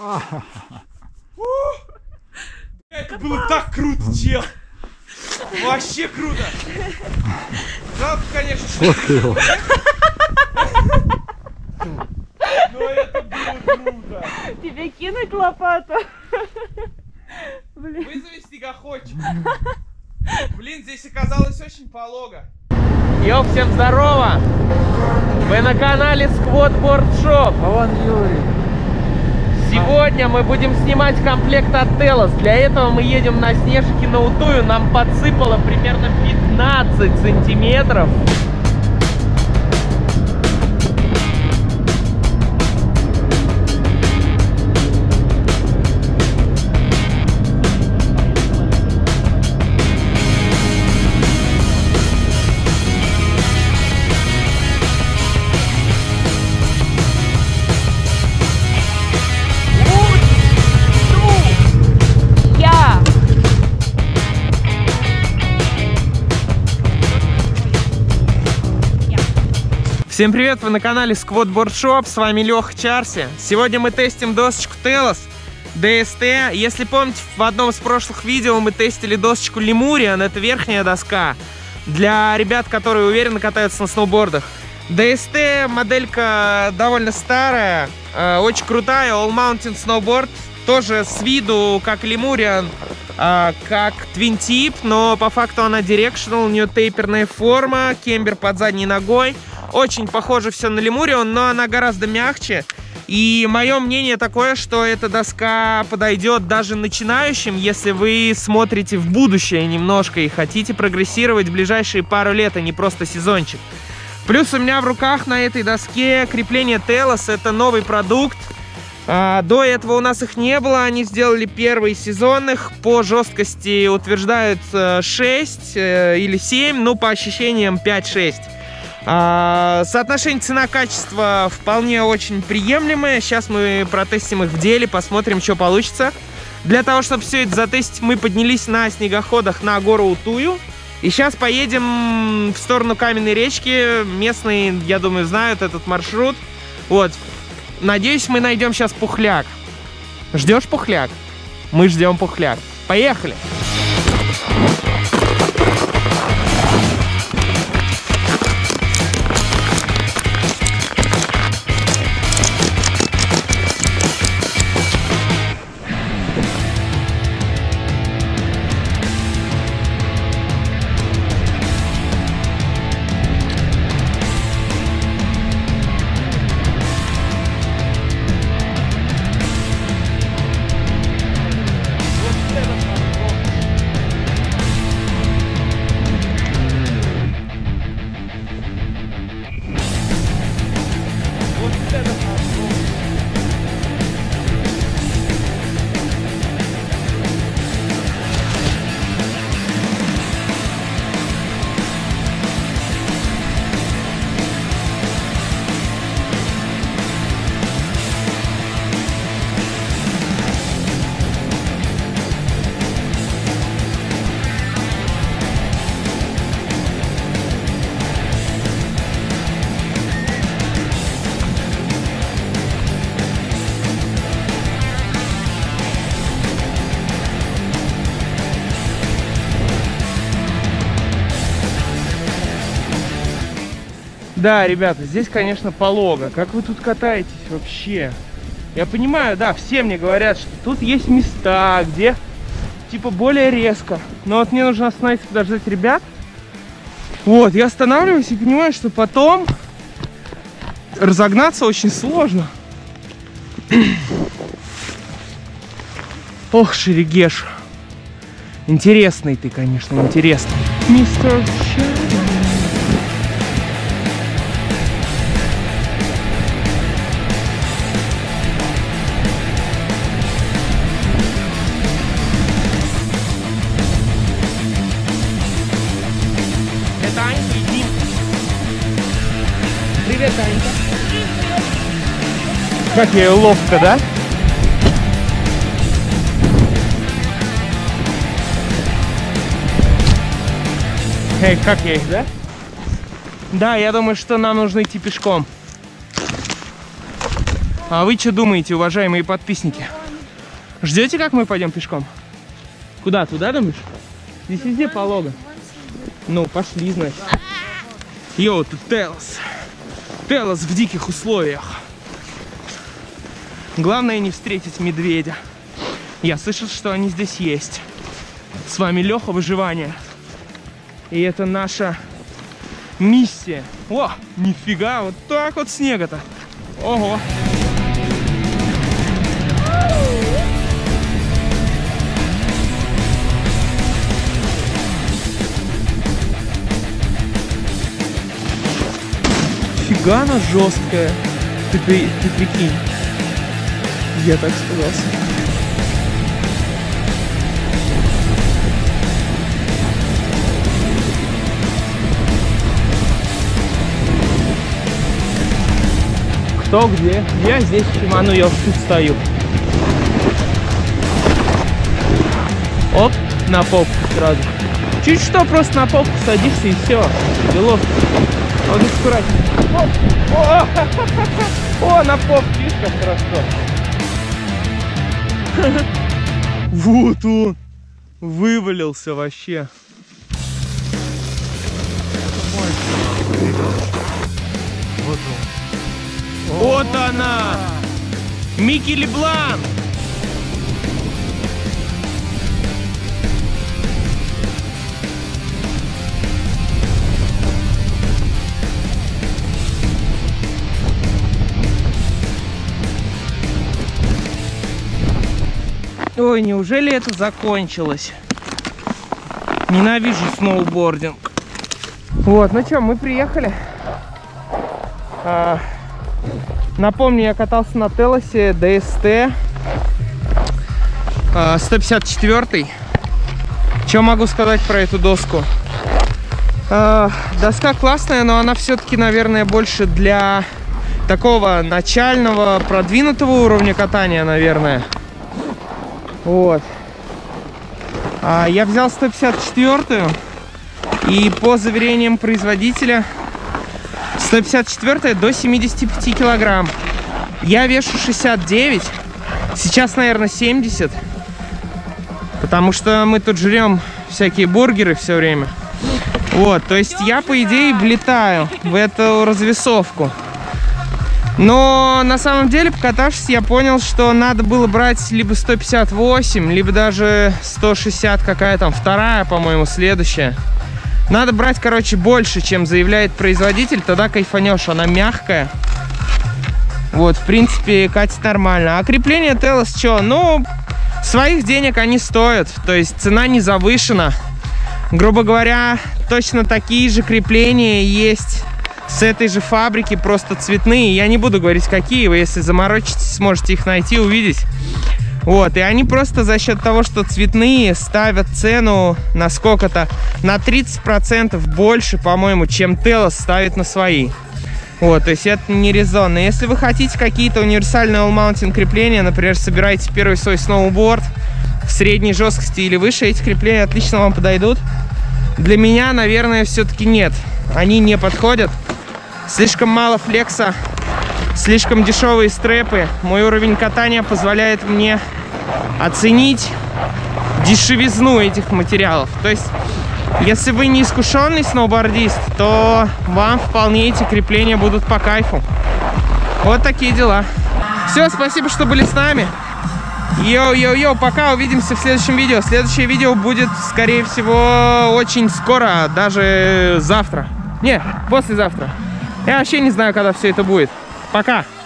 Это было так круто, чел! Вообще круто! Жалко, конечно, что... Но это было круто! Тебе кинуть лопату? Блин. Вызови снегоходчик! Блин, здесь оказалось очень полого. Йоу, всем здорово! Вы на канале Squad Board Shop. А вон Юрий. Сегодня мы будем снимать комплект от Telos. Для этого мы едем на снежке на Утую. Нам подсыпало примерно 15 сантиметров. Всем привет, вы на канале Squad Board Shop, с вами Леха Чарси. Сегодня мы тестим досочку Telos DST. Если помните, в одном из прошлых видео мы тестили досочку Lemurian, это верхняя доска для ребят, которые уверенно катаются на сноубордах. DST моделька довольно старая, очень крутая, All Mountain Snowboard, тоже с виду как Lemurian, как Twin Tip, но по факту она Directional, у нее тейперная форма, кембер под задней ногой. Очень похоже все на Lemurian, но она гораздо мягче. И мое мнение такое, что эта доска подойдет даже начинающим, если вы смотрите в будущее немножко и хотите прогрессировать в ближайшие пару лет, а не просто сезончик. Плюс у меня в руках на этой доске крепление Telos, это новый продукт. До этого у нас их не было, они сделали первый сезонных, по жесткости утверждают 6 или 7, ну по ощущениям 5-6. Соотношение цена-качество вполне очень приемлемое. Сейчас мы протестим их в деле, посмотрим, что получится. Для того, чтобы все это затестить, мы поднялись на снегоходах на гору Утую. И сейчас поедем в сторону Каменной речки. Местные, я думаю, знают этот маршрут. Вот. Надеюсь, мы найдем сейчас пухляк. Ждешь пухляк? Мы ждем пухляк. Поехали! Да, ребята, здесь, конечно, полого. Как вы тут катаетесь вообще? Я понимаю, да, все мне говорят, что тут есть места, где, типа, более резко. Но вот мне нужно остановиться, подождать ребят. Вот, я останавливаюсь и понимаю, что потом разогнаться очень сложно. Ох, Шерегеш. Интересный ты, конечно, интересный. Мистер Shadow. Привет, Анька. Как я ее ловко, да? Эй, как я их, да? Да, я думаю, что нам нужно идти пешком. А вы что думаете, уважаемые подписчики? Ждете, как мы пойдем пешком? Куда? Туда, думаешь? Здесь везде полого. Ну, пошли, значит. Йоу, тут Телос. Телос в диких условиях. Главное не встретить медведя. Я слышал, что они здесь есть. С вами Леха, выживание. И это наша миссия. О, нифига, вот так вот снега-то. Ого. Фига она жесткая. Ты прикинь. Я так сказался. Кто где? Я здесь, Шиману, я тут стою. Оп, на попку сразу. Чуть что, просто на попку садишься и все. Делов. Вот аккуратнее. О, на попку, видишь, как хорошо. Вот он. Вывалился вообще. Вот он. Вот она! Микки Леблан! Ой, неужели это закончилось? Ненавижу сноубординг. Вот, ну что, мы приехали. Напомню, я катался на Телосе DST 154. Что могу сказать про эту доску? Доска классная, но она все-таки, наверное, больше для такого начального, продвинутого уровня катания, наверное. Вот. Я взял 154-ю, и по заверениям производителя 154 до 75 килограмм. Я вешу 69, сейчас, наверное, 70, потому что мы тут жрем всякие бургеры все время. Вот, то есть я, по идее, влетаю в эту развесовку. Но на самом деле, покатавшись, я понял, что надо было брать либо 158, либо даже 160, какая там вторая, по-моему, следующая. Надо брать, короче, больше, чем заявляет производитель, тогда кайфанешь, она мягкая. Вот, в принципе, катит нормально. А крепление Телос, что? Ну, своих денег они стоят, то есть цена не завышена. Грубо говоря, точно такие же крепления есть с этой же фабрики, просто цветные. Я не буду говорить, какие, вы, если заморочитесь, сможете их найти, увидеть. Вот, и они просто за счет того, что цветные, ставят цену на сколько-то, на 30% больше, по-моему, чем Телос ставит на свои. Вот, то есть это не резонно. Если вы хотите какие-то универсальные all-mountain крепления, например, собираете первый свой сноуборд в средней жесткости или выше, эти крепления отлично вам подойдут. Для меня, наверное, все-таки нет. Они не подходят. Слишком мало флекса, слишком дешевые стрэпы. Мой уровень катания позволяет мне оценить дешевизну этих материалов. То есть, если вы не искушенный сноубордист, то вам вполне эти крепления будут по кайфу. Вот такие дела. Все, спасибо, что были с нами. Йоу-йоу-йоу, пока, увидимся в следующем видео. Следующее видео будет, скорее всего, очень скоро, даже завтра. Не, послезавтра. Я вообще не знаю, когда все это будет. Пока.